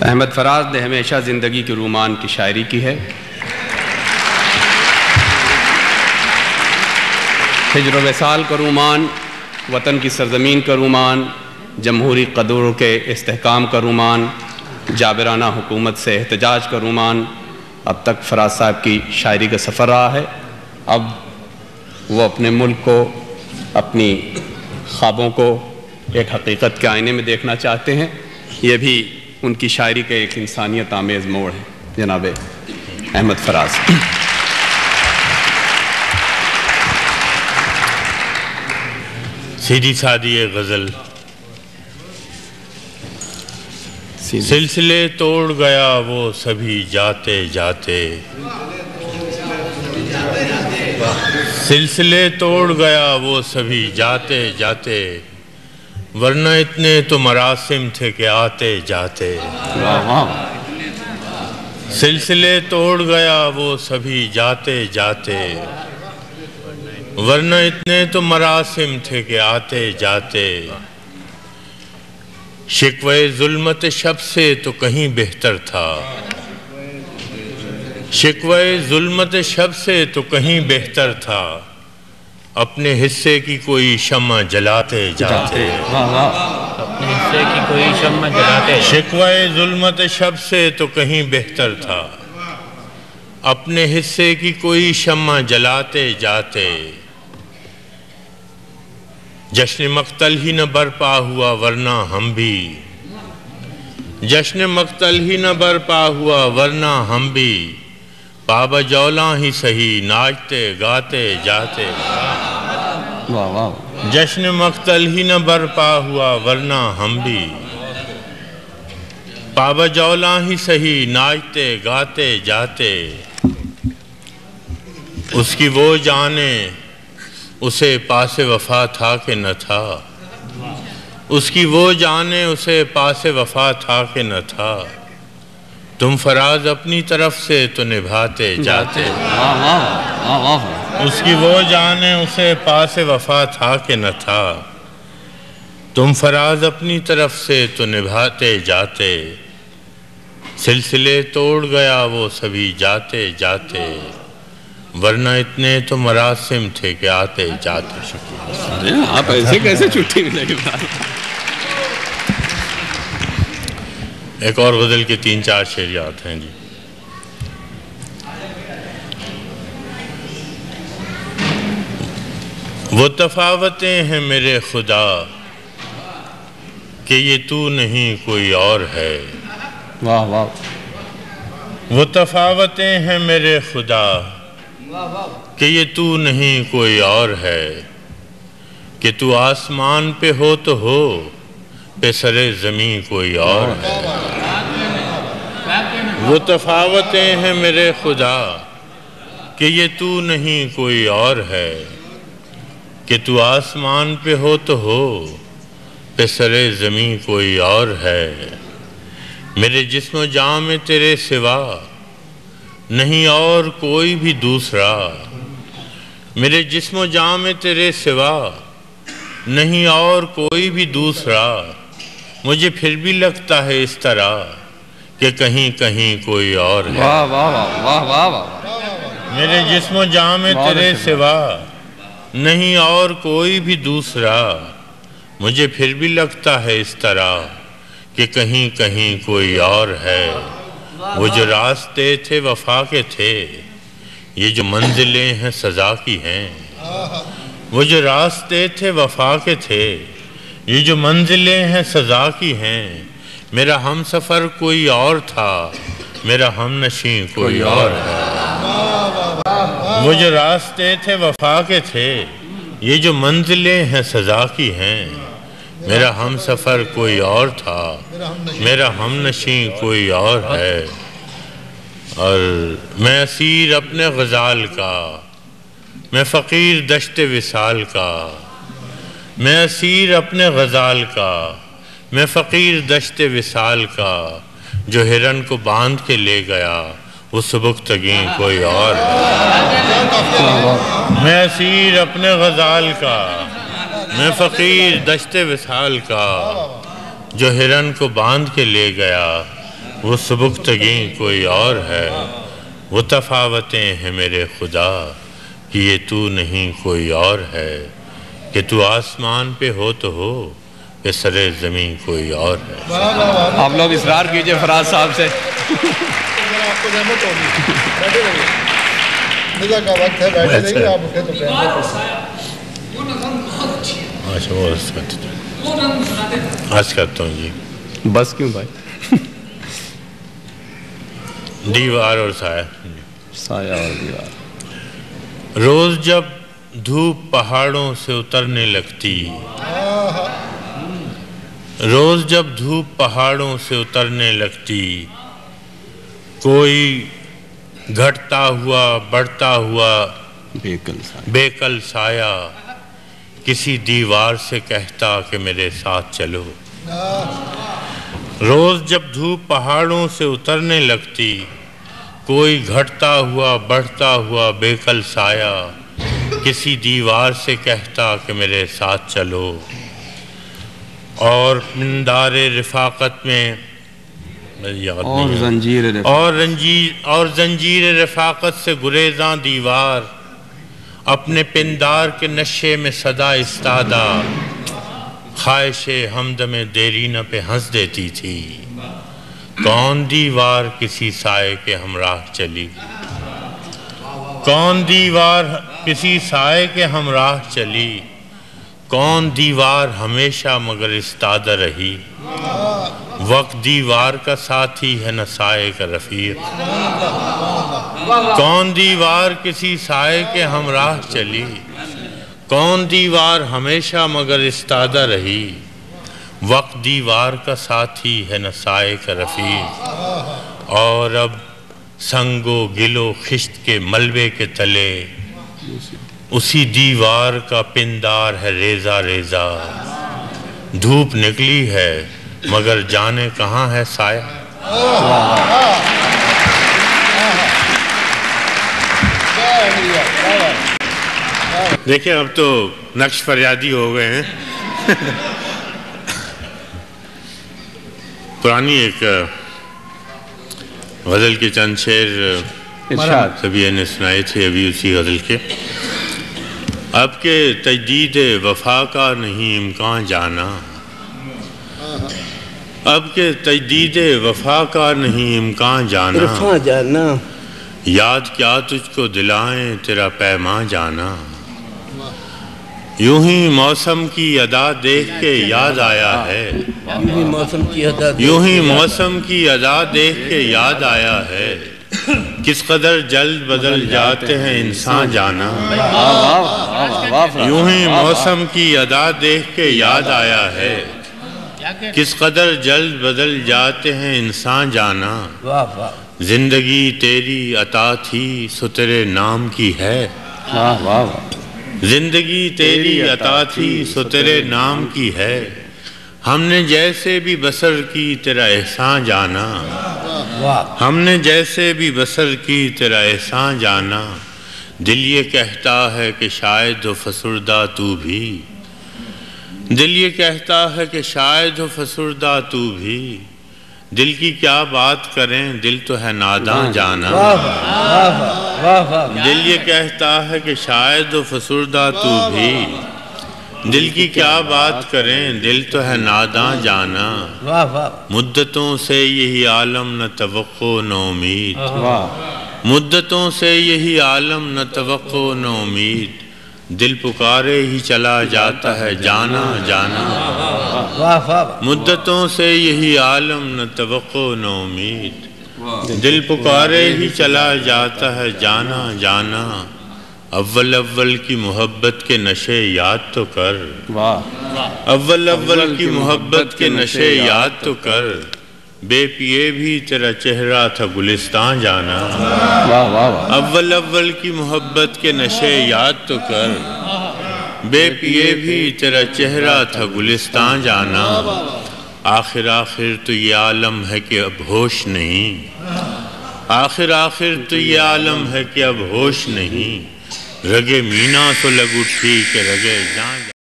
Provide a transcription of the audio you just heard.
احمد فراز نے ہمیشہ زندگی کے رومان کی شاعری کی ہے۔ ہجر و وصال کا رومان، وطن کی سرزمین کا رومان، جمہوری قدروں کے استحکام کا رومان، جابرانہ حکومت سے احتجاج کا رومان، اب تک فراز صاحب کی شاعری کا سفر رہا ہے۔ اب وہ اپنے ملک کو، اپنی خوابوں کو ایک حقیقت کے آئینے میں دیکھنا چاہتے ہیں۔ یہ بھی ان کی شاعری کا ایک انسانیت آمیز موڑ ہے۔ جناب احمد فراز۔ سیدھی سادی غزل۔ سلسلے توڑ گیا وہ سبھی جاتے جاتے، سلسلے توڑ گیا وہ سبھی جاتے جاتے، ورنہ اتنے تو مراسم تھے کہ آتے جاتے۔ سلسلے توڑ گیا وہ سبھی جاتے جاتے، ورنہ اتنے تو مراسم تھے کہ آتے جاتے، شکوے ظلمت شب سے تو کہیں بہتر تھا، شکوے ظلمت شب سے تو کہیں بہتر تھا، اپنے حصے کی کوئی شمع جلاتے جاتے، اپنے حصے کی کوئی شمع جلاتے، شکوے ظلمت شب سے تو کہیں بہتر تھا، اپنے حصے کی کوئی شمع جلاتے جاتے، جشن مقتل ہی نہ برپا ہوا ورنہ ہم بھی، جشن مقتل ہی نہ برپا ہوا ورنہ ہم بھی، بابا جولاں ہی سہی ناچتے گاتے جاتے، جشن مقتل ہی نہ برپا ہوا ورنہ ہم بھی، بابا جولاں ہی سہی ناچتے گاتے جاتے، اس کی وہ جانے اسے پاس وفا تھا کہ نہ تھا، اس کی وہ جانے اسے پاس وفا تھا کہ نہ تھا، تم فراز اپنی طرف سے تو نبھاتے جاتے، اس کی وہ جانے اسے پاس وفا تھا کہ نہ تھا، تم فراز اپنی طرف سے تو نبھاتے جاتے، سلسلے توڑ گیا وہ سبھی جاتے جاتے، ورنہ اتنے تو مراسم تھے کہ آتے جاتے۔ شکریہ۔ آپ ایسے کیسے چھٹی ملے گی؟ ایک اور غزل کے 3-4 شعریات ہیں جی۔ وہ تفاوتیں ہیں میرے خدا کہ یہ تو نہیں کوئی اور ہے، واہ واہ۔ وہ تفاوتیں ہیں میرے خدا کہ یہ تو نہیں کوئی اور ہے، کہ تو آسمان پہ ہو تو ہو، پہ سرے زمین کوئی اور ہے۔ وہ تفاوتیں ہیں میرے خدا کہ یہ تو نہیں کوئی اور ہے، کہ تو آسمان پہ ہو تو ہو، پہ سرے زمین کوئی اور ہے، میرے جسم و جاں میں تیرے سوا نہیں اور کوئی بھی دوسرا، میرے جسم و جاں میں تیرے سوا نہیں اور کوئی بھی دوسرا، مجھے پھر بھی لگتا ہے اس طرح کہ کہیں کہیں کوئی اور ہے۔ واہ واہ واہ واہ واہ۔ میرے جسم و جاں میں تیرے سوا نہیں اور کوئی بھی دوسرا، مجھے پھر بھی لگتا ہے اس طرح کہ کہیں کہیں کوئی اور ہے، وہ جو راستے تھے وفا کے تھے، یہ جو منزلیں ہیں سزا کی ہیں، وہ جو راستے تھے وفا کے تھے، یہ جو منزلیں ہیں سزا کی ہیں، میرا ہم سفر کوئی اور تھا، میرا ہم نشین کوئی اور ہے، وہ جو راستے تھے وفا کے تھے، یہ جو منزلیں ہیں سزا کی ہیں، میرا ہم سفر کوئی اور تھا، میرا ہم نشین کوئی اور ہے، اور میں اسیر اپنے غزال کا، میں فقیر دشت وصال کا، میں اسیر اپنے غزال کا، میں فقیر دشت وصال کا، جو ہرن کو باندھ کے لے گیا وہ سبکتگیں کوئی اور ہے، میں اسیر اپنے غزال کا، میں فقیر دشت وصال کا، جو ہرن کو باندھ کے لے گیا وہ سبکتگی کوئی اور ہے، وہ تفاوتیں ہیں میرے خدا کہ یہ تو نہیں کوئی اور ہے، کہ تو آسمان پہ ہو تو ہو کہ سرے زمین کوئی اور ہے۔ آپ لوگ اصرار کیجئے فراز صاحب سے۔ آپ کو رحمت ہوگی، بیٹھے رہیے، نظر کا وقت ہے، بیٹھے رہیے، آپ اٹھے تو اچھا وہ آج کرتا ہوں جی۔ بس کیوں بھائی؟ دیوار اور سایہ۔ سایہ اور دیوار۔ روز جب دھوپ پہاڑوں سے اترنے لگتی، روز جب دھوپ پہاڑوں سے اترنے لگتی، کوئی گھٹتا ہوا بڑھتا ہوا بے کل سایہ کسی دیوار سے کہتا کہ میرے ساتھ چلو۔ روز جب دھوپ پہاڑوں سے اترنے لگتی، کوئی گھٹتا ہوا بڑھتا ہوا بے کل سایہ کسی دیوار سے کہتا کہ میرے ساتھ چلو، اور مندار رفاقت میں اور زنجیر رفاقت سے گریزاں دیوار اپنے پندار کے نشے میں صدا استادہ خواہش ہمدم دیرینہ پہ ہنس دیتی تھی۔ کون دیوار کسی سائے کے ہمراہ چلی، کون دیوار کسی سائے کے ہمراہ چلی، کون دیوار ہمیشہ مگر استادہ رہی، وقت دیوار کا ساتھی ہے نہ سائے کا رفیق۔ کون دیوار کسی سائے کے ہمراہ چلی، کون دیوار ہمیشہ مگر استادہ رہی، وقت دیوار کا ساتھی ہے نہ سائے کا رفیق۔ اور اب سنگ و گل و خشت کے ملبے کے تلے اسی دیوار کا پندار ہے ریزہ ریزہ، دھوپ نکلی ہے مگر جانے کہاں ہے سایہ۔ دیکھیں اب تو نقش فریادی ہو گئے ہیں۔ پرانی ایک غزل کے چند شعر سبیہ نے سنائے تھے ابھی اسی غزل کے۔ اب کے تجدید وفا کا نہیں امکان جانا، اب کے تجدید وفا کا نہیں امکان جانا، یاد کیا تجھ کو دلائیں تیرا پیمان جانا، یوں ہی موسم کی ادا دیکھ کے یاد آیا ہے، یوں ہی موسم کی ادا دیکھ کے یاد آیا ہے، کس قدر جلد بدل جاتے ہیں انسان جانا، یوں ہی موسم کی ادا دیکھ کے یاد آیا ہے، کس قدر جلد بدل جاتے ہیں انسان جانا، زندگی تیری عطا تھی سو تیرے نام کی ہے، زندگی تیری عطا تھی سو تیرے نام کی ہے، ہم نے جیسے بھی بسر کی تیرا احسان جانا، ہم نے جیسے بھی بسر کی تیرا احسان جانا، دل یہ کہتا ہے کہ شاید ہو فسردہ تو بھی، دل یہ کہتا ہے کہ شاید ہو فسردہ تو بھی، دل کی کیا بات کریں دل تو ہے ناداں جانا، دل یہ کہتا ہے کہ شاید ہو فسردہ تو بھی، دل کی کیا بات کریں دل تو ہے ناداں جانا، مدتوں سے یہی عالم نہ توقع نہ امید، مدتوں سے یہی عالم نہ توقع نہ امید، دل پکارے ہی چلا جاتا ہے جانا جانا، مدتوں سے یہی عالم نہ توقع نہ امید، دل پکارے ہی چلا جاتا ہے جانا جانا، اول اول کی محبت کے نشے یاد تو کر، اول اول کی محبت کے نشے یاد تو کر، بے پیے بھی تیرا چہرہ تھا گلستان جانا، اول اول کی محبت کے نشے یاد تو کر، بے پیے بھی تیرا چہرہ تھا گلستان جانا، آخر آخر تو یہ عالم ہے کہ اب ہوش نہیں، آخر آخر تو یہ عالم ہے کہ اب ہوش نہیں، رگے مینا تو لگ اٹھی کہ رگے جان